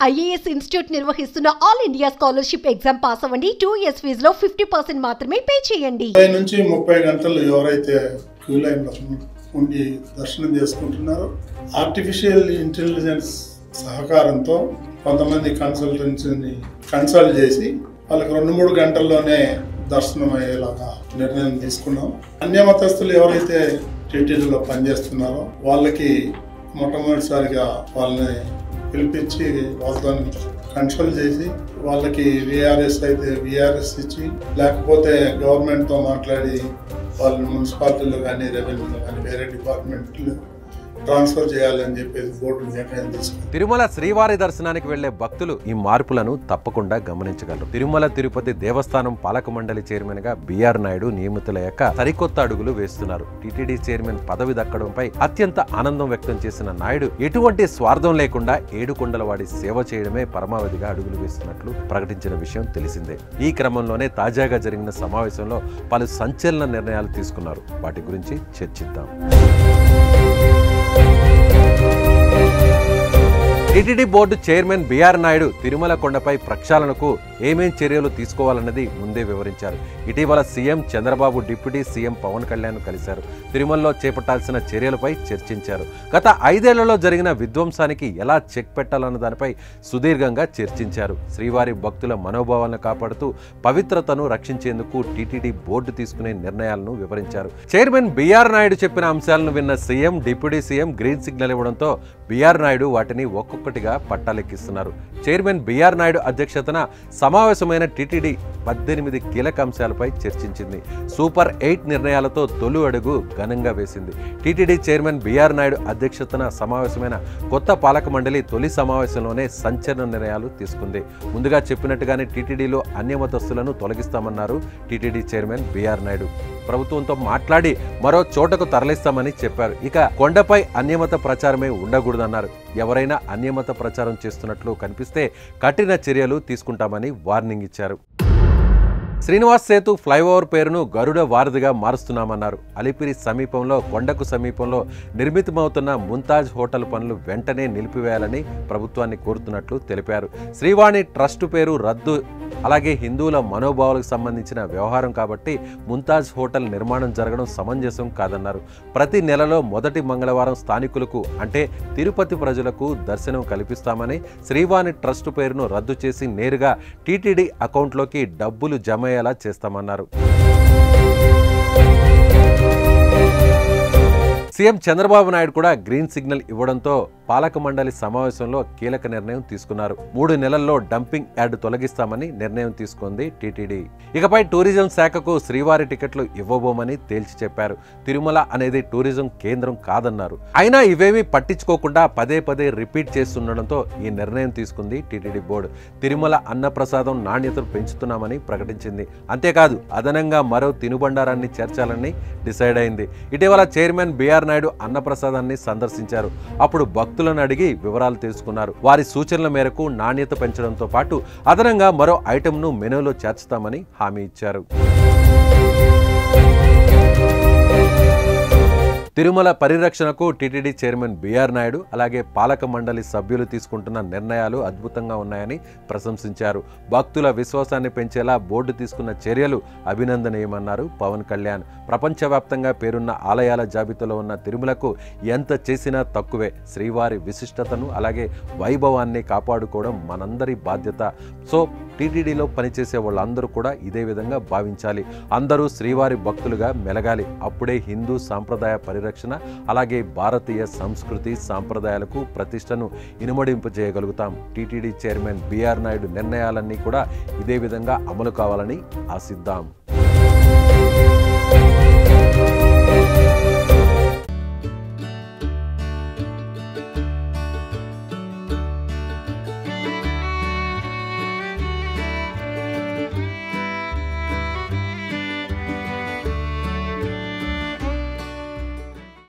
IAS institute నిర్వహిస్తున్న all India scholarship exam pass అవ్వండి. 2 years ఫీజులో 50% మాత్రమే పే చేయండి. 20 నుంచి 30 గంటలు ఎవరైతే క్యూ లైన్ ఉండి దర్శనం చేసుకుంటున్నారో ఆర్టిఫిషియల్ ఇంటెలిజెన్స్ సహకారంతో కొంతమంది కన్సల్టెన్సీని కన్సల్ట్ చేసి వాళ్ళకి 2-3 గంటల్లోనే దర్శనం అయ్యేలాగా నిర్ణయం తీసుకున్నాం. అన్యమతస్తులు ఎవరైతే టీటీడీలో పనిచేస్తున్నారో వాళ్ళకి మొట్టమొదటిసారిగా వాళ్ళని పిలిపించి వాళ్ళతో కన్సల్ట్ చేసి వాళ్ళకి విఆర్ఎస్ అయితే విఆర్ఎస్ ఇచ్చి, లేకపోతే గవర్నమెంట్తో మాట్లాడి వాళ్ళని మున్సిపాలిటీలో కానీ రెవెన్యూలో కానీ వేరే డిపార్ట్మెంట్లు ట్రాన్స్ఫర్ చేయాలని చెప్పేసి బోర్డు నిర్ణయం తీసుకుంది. తిరుమల శ్రీవారి దర్శనానికి వెళ్లే భక్తులు ఈ మార్పులను తప్పకుండా గమనించగలరు. తిరుమల తిరుపతి దేవస్థానం పాలక మండలి చైర్మన్ గా బిఆర్ నాయుడు నియమితులయ్యాక సరికొత్త అడుగులు వేస్తున్నారు. టీటీడీ చైర్మన్ పదవి దక్కడంపై అత్యంత ఆనందం వ్యక్తం చేసిన నాయుడు ఎటువంటి స్వార్థం లేకుండా ఏడుకొండలవాడి సేవ చేయడమే పరమావధిగా అడుగులు వేస్తున్నట్లు ప్రకటించిన విషయం తెలిసిందే. ఈ క్రమంలోనే తాజాగా జరిగిన సమావేశంలో పలు సంచలన నిర్ణయాలు తీసుకున్నారు. వాటి గురించి చర్చిద్దాం. టీటీడీ బోర్డు చైర్మన్ బిఆర్ నాయుడు తిరుమల కొండపై ప్రక్షాళనకు ఏమేం చర్యలు తీసుకోవాలన్నది ముందే వివరించారు. ఇటీవల CM Chandrababu deputy CM Pawan Kalyan కలిశారు. తిరుమలలో చేపట్టాల్సిన చర్యలపై చర్చించారు. గత 5 ఏళ్లలో జరిగిన విధ్వంసానికి ఎలా చెక్ పెట్టాలన్న దానిపై సుదీర్ఘంగా చర్చించారు. శ్రీవారి భక్తుల మనోభావాలను కాపాడుతూ పవిత్రతను రక్షించేందుకు టీటీడీ బోర్డు తీసుకునే నిర్ణయాలను వివరించారు. చైర్మన్ బిఆర్ నాయుడు చెప్పిన అంశాలను విన్న CM deputy CM green signal ఇవ్వడంతో బిఆర్ నాయుడు వాటిని ఒక్కొక్కటిగా పట్టాలెక్కిస్తున్నారు. చైర్మన్ బిఆర్ నాయుడు అధ్యక్షతన సమావేశమైన టీటీడీ 18 కీలక అంశాలపై చర్చించింది. సూపర్ 8 నిర్ణయాలతో తొలి అడుగు ఘనంగా వేసింది. టీటీడీ చైర్మన్ బిఆర్ నాయుడు అధ్యక్షతన సమావేశమైన కొత్త పాలక మండలి తొలి సమావేశంలోనే సంచలన నిర్ణయాలు తీసుకుంది. ముందుగా చెప్పినట్టుగానే టీటీడీలో అన్యమతస్తులను తొలగిస్తామన్నారు టీటీడీ చైర్మన్ బిఆర్ నాయుడు. ప్రభుత్వంతో మాట్లాడి మరో చోటకు తరలిస్తామని చెప్పారు. ఇక కొండపై అన్యమత ప్రచారమే ఉండకూడదన్నారు. ఎవరైనా అన్యమత ప్రచారం చేస్తున్నట్లు కనిపిస్తే కఠిన చర్యలు తీసుకుంటామని వార్నింగ్ ఇచ్చారు. శ్రీనివాస్ సేతు ఫ్లైఓవర్ పేరును గరుడ వారధిగా మారుస్తున్నామన్నారు. అలిపిరి సమీపంలో కొండకు సమీపంలో నిర్మితమవుతున్న ముంతాజ్ హోటల్ పనులు వెంటనే నిలిపివేయాలని ప్రభుత్వాన్ని కోరుతున్నట్లు తెలిపారు. శ్రీవాణి ట్రస్టు పేరు రద్దు, అలాగే హిందువుల మనోభావాలకు సంబంధించిన వ్యవహారం కాబట్టి ముంతాజ్ హోటల్ నిర్మాణం జరగడం సమంజసం కాదన్నారు. ప్రతి నెలలో మొదటి మంగళవారం స్థానికులకు అంటే తిరుపతి ప్రజలకు దర్శనం కల్పిస్తామని, శ్రీవాణి ట్రస్టు పేరును రద్దు చేసి నేరుగా టీటీడీ అకౌంట్లోకి డబ్బులు జమ అయ్యేలా చేస్తామన్నారు. సీఎం చంద్రబాబు నాయుడు కూడా గ్రీన్ సిగ్నల్ ఇవ్వడంతో పాలక మండలి సమావేశంలో కీలక నిర్ణయం తీసుకున్నారు. 3 నెలల్లో డంపింగ్ యార్డ్ తొలగిస్తామని నిర్ణయం తీసుకుంది టీటీడీ. ఇకపై టూరిజం శాఖకు శ్రీవారి టికెట్లు ఇవ్వబోమని తేల్చి చెప్పారు. తిరుమల అనేది టూరిజం కేంద్రం కాదన్నారు. అయినా ఇవేమీ పట్టించుకోకుండా పదే రిపీట్ చేస్తుండడంతో ఈ నిర్ణయం తీసుకుంది టీటీడీ బోర్డు. తిరుమల అన్నప్రసాదం నాణ్యతను పెంచుతున్నామని ప్రకటించింది. అంతేకాదు అదనంగా మరో తినుబండారాన్ని చేర్చాలని డిసైడ్ అయింది. ఇటీవల చైర్మన్ బిఆర్ నాయుడు అన్నప్రసాదాన్ని సందర్శించారు. అప్పుడు భక్తులను అడిగి వివరాలు తెలుసుకున్నారు. వారి సూచనల మేరకు నాణ్యత పెంచడంతో పాటు అదనంగా మరో ఐటెంను మెనూలో చేర్చుతామని హామీ ఇచ్చారు. తిరుమల పరిరక్షణకు టీటీడీ చైర్మన్ బిఆర్ నాయుడు అలాగే పాలక మండలి సభ్యులు తీసుకుంటున్న నిర్ణయాలు అద్భుతంగా ఉన్నాయని ప్రశంసించారు. భక్తుల విశ్వాసాన్ని పెంచేలా బోర్డు తీసుకున్న చర్యలు అభినందనీయమన్నారు పవన్ కళ్యాణ్. ప్రపంచవ్యాప్తంగా పేరున్న ఆలయాల జాబితాలో ఉన్న తిరుమలకు ఎంత చేసినా తక్కువే. శ్రీవారి విశిష్టతను అలాగే వైభవాన్ని కాపాడుకోవడం మనందరి బాధ్యత. సో టీటీడీలో పనిచేసే వాళ్ళందరూ కూడా ఇదే విధంగా భావించాలి. అందరూ శ్రీవారి భక్తులుగా మెలగాలి. అప్పుడే హిందూ సాంప్రదాయ పరిరక్షణ అలాగే భారతీయ సంస్కృతి సాంప్రదాయాలకు ప్రతిష్టను ఇనుమడింపజేయగలుగుతాం. టీటీడీ చైర్మన్ బిఆర్ నాయుడు నిర్ణయాలన్నీ కూడా ఇదే విధంగా అమలు కావాలని ఆశిద్దాం.